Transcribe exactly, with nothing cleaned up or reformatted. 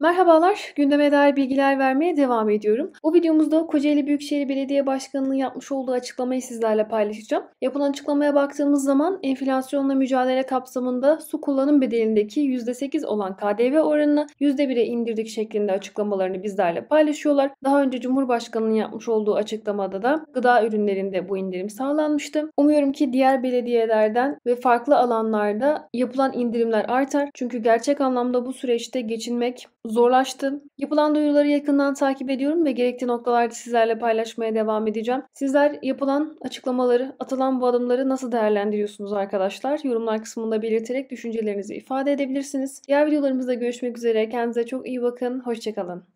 Merhabalar, gündeme dair bilgiler vermeye devam ediyorum. Bu videomuzda Kocaeli Büyükşehir Belediye Başkanı'nın yapmış olduğu açıklamayı sizlerle paylaşacağım. Yapılan açıklamaya baktığımız zaman enflasyonla mücadele kapsamında su kullanım bedelindeki yüzde sekiz olan K D V oranını yüzde bire indirdik şeklinde açıklamalarını bizlerle paylaşıyorlar. Daha önce Cumhurbaşkanı'nın yapmış olduğu açıklamada da gıda ürünlerinde bu indirim sağlanmıştı. Umuyorum ki diğer belediyelerden ve farklı alanlarda yapılan indirimler artar. Çünkü gerçek anlamda bu süreçte geçinmek zorlaştı. Yapılan duyuruları yakından takip ediyorum ve gerektiği noktalarda sizlerle paylaşmaya devam edeceğim. Sizler yapılan açıklamaları, atılan bu adımları nasıl değerlendiriyorsunuz arkadaşlar? Yorumlar kısmında belirterek düşüncelerinizi ifade edebilirsiniz. Diğer videolarımızda görüşmek üzere. Kendinize çok iyi bakın. Hoşça kalın.